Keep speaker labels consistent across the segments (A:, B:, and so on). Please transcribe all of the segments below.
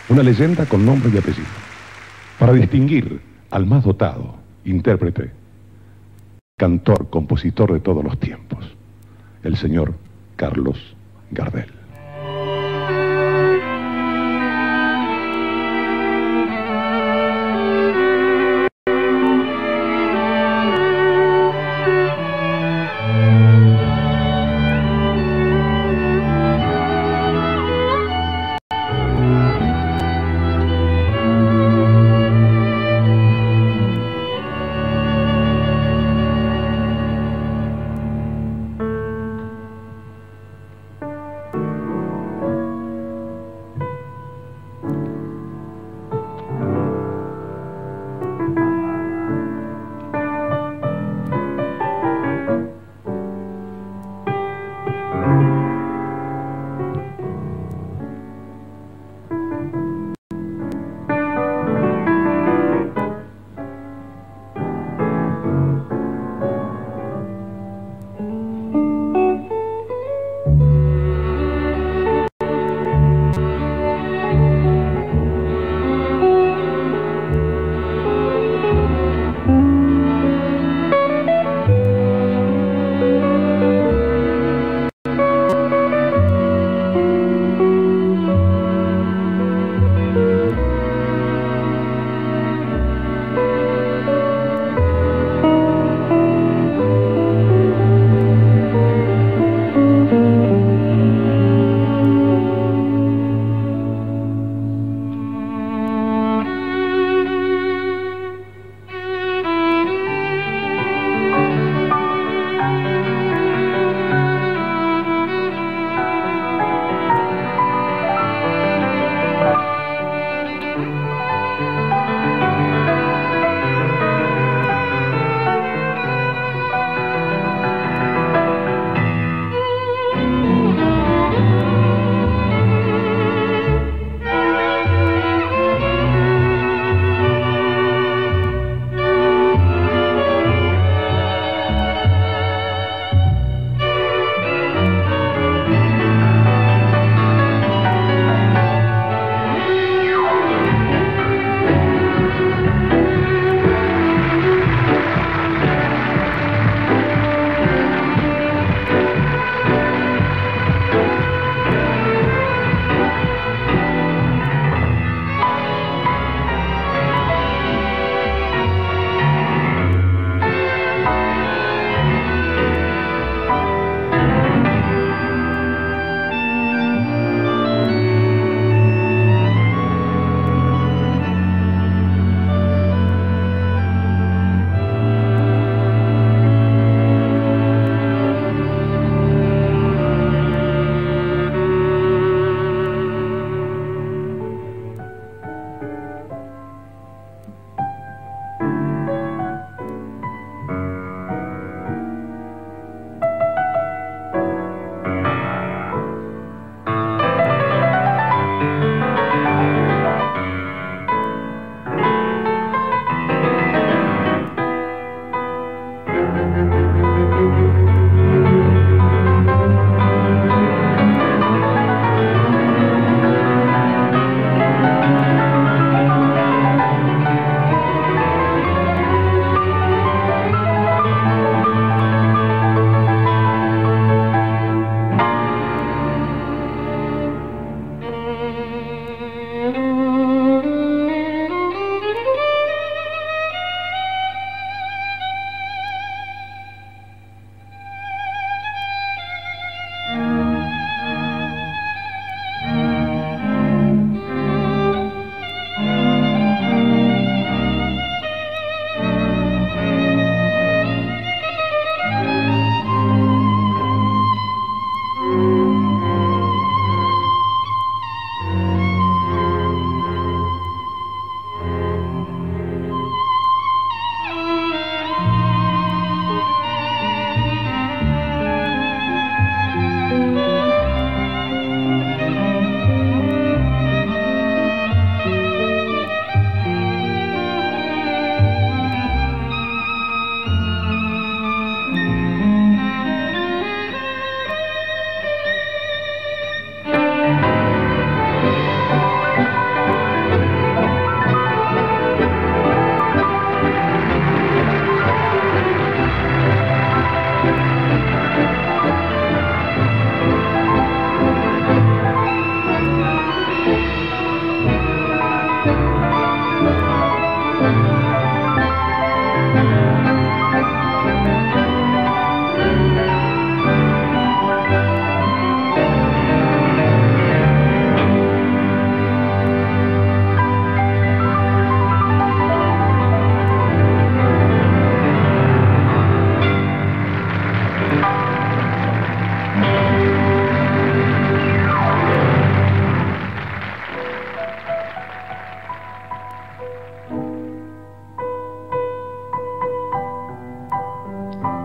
A: una leyenda con nombre y apellido, para distinguir al más dotado, intérprete, cantor, compositor de todos los tiempos, el señor Carlos Gardel.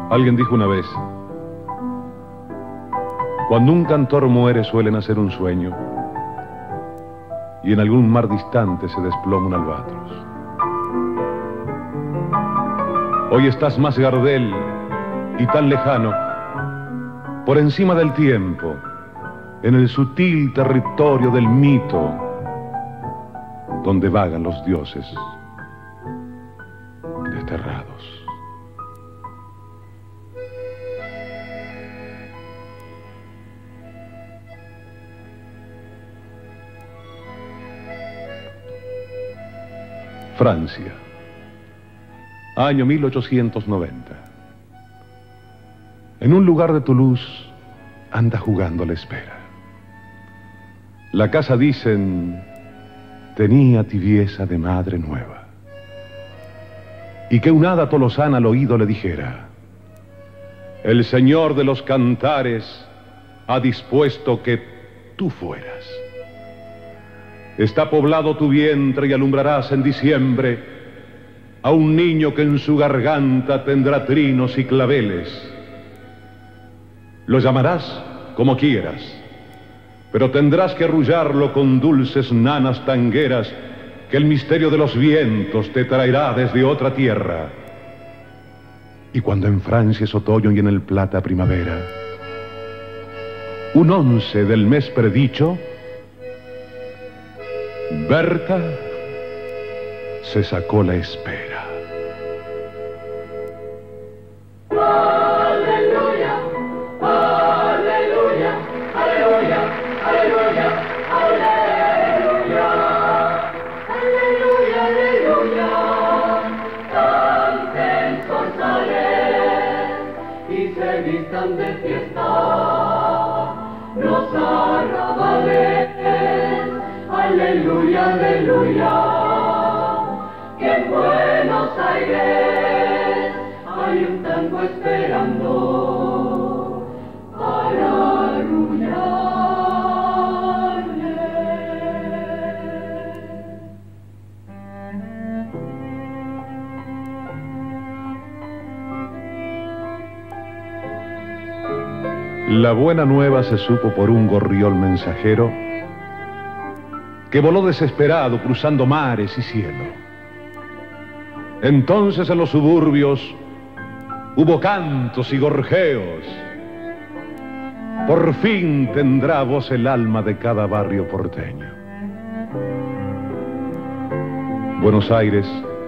A: Alguien dijo una vez: cuando un cantor muere suele nacer un sueño, y en algún mar distante se desploma un albatros. Hoy estás más Gardel y tan lejano, por encima del tiempo, en el sutil territorio del mito, donde vagan los dioses desterrados. Francia, año 1890. En un lugar de Toulouse anda jugando a la espera. La casa, dicen, tenía tibieza de madre nueva, y que una hada tolosana al oído le dijera: el señor de los cantares ha dispuesto que tú fueras. Está poblado tu vientre y alumbrarás en diciembre a un niño que en su garganta tendrá trinos y claveles. Lo llamarás como quieras, pero tendrás que arrullarlo con dulces nanas tangueras que el misterio de los vientos te traerá desde otra tierra. Y cuando en Francia es otoño y en el Plata primavera, un 11 del mes predicho, Berta se sacó la espera.
B: Aleluya, aleluya, aleluya, aleluya, aleluya, aleluya, aleluya. Canten zorzales y se vistan de fiesta los arrabales. Aleluya, aleluya, que en Buenos Aires hay un tango esperando para arrullarle.
A: La buena nueva se supo por un gorrión mensajero que voló desesperado cruzando mares y cielo. Entonces en los suburbios hubo cantos y gorjeos. Por fin tendrá voz el alma de cada barrio porteño. Buenos Aires,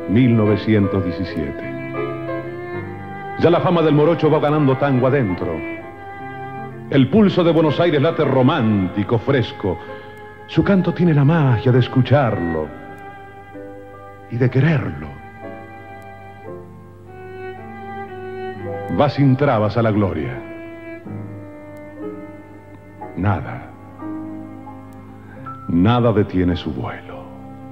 A: 1917. Ya la fama del morocho va ganando tango adentro. El pulso de Buenos Aires late romántico, fresco. Su canto tiene la magia de escucharlo y de quererlo. Va sin trabas a la gloria. Nada detiene su vuelo.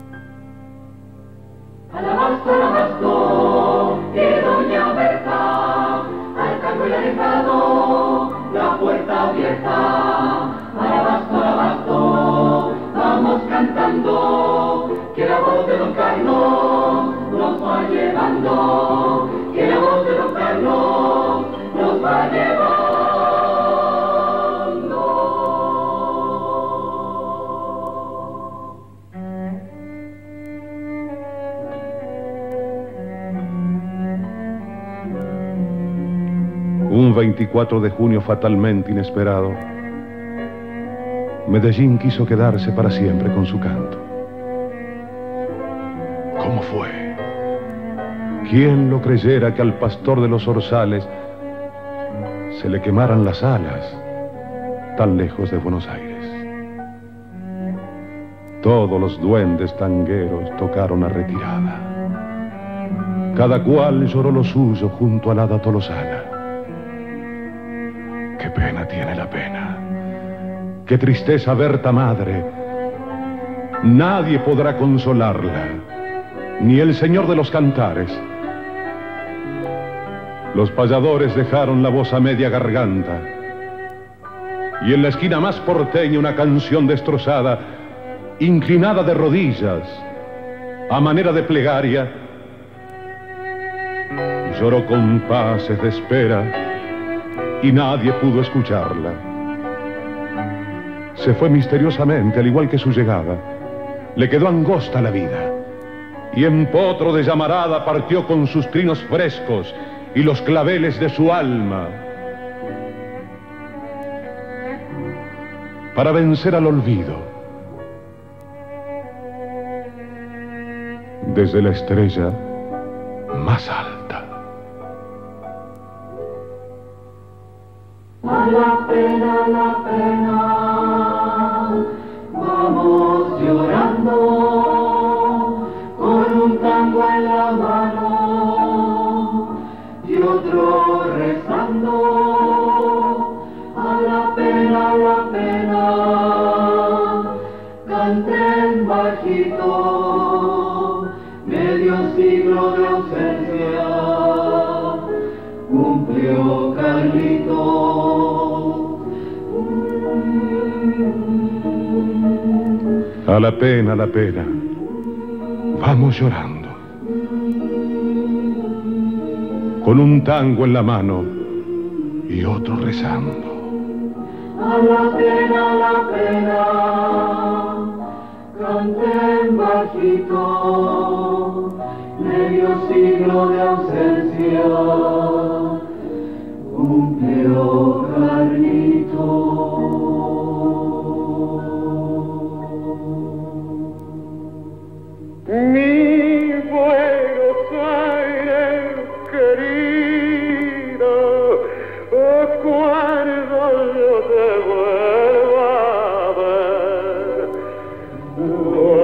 B: Alabasto, que doña Berta, al tango le ha dejado la puerta abierta. Alabasto, vamos cantando, que la voz de don Carlos nos va llevando, que la voz de don Carlos nos va llevando.
A: Un 24 de junio fatalmente inesperado, Medellín quiso quedarse para siempre con su canto. ¿Cómo fue? ¿Quién lo creyera que al pastor de los orzales se le quemaran las alas tan lejos de Buenos Aires? Todos los duendes tangueros tocaron a retirada. Cada cual lloró lo suyo junto al hada tolosana. Qué pena tiene la pena. Qué tristeza Berta madre. Nadie podrá consolarla, ni el señor de los cantares. Los payadores dejaron la voz a media garganta, y en la esquina más porteña una canción destrozada, inclinada de rodillas, a manera de plegaria, Lloró compases de espera y nadie pudo escucharla. Se fue misteriosamente, al igual que su llegada. Le quedó angosta la vida y en potro de llamarada partió con sus trinos frescos y los claveles de su alma para vencer al olvido. Desde la estrella más alta.
B: A la pena, vamos llorando, con un tango en la mano y otro rezando. A la pena, canten bajito, medio siglo de ausencia cumplió Carlito.
A: A la pena, vamos llorando, con un tango en la mano y otro rezando.
B: A la pena, canten bajito, medio siglo de ausencia cumplió Carlito.
C: Mi Buenos Aires querido, cuando yo te vuelva a ver,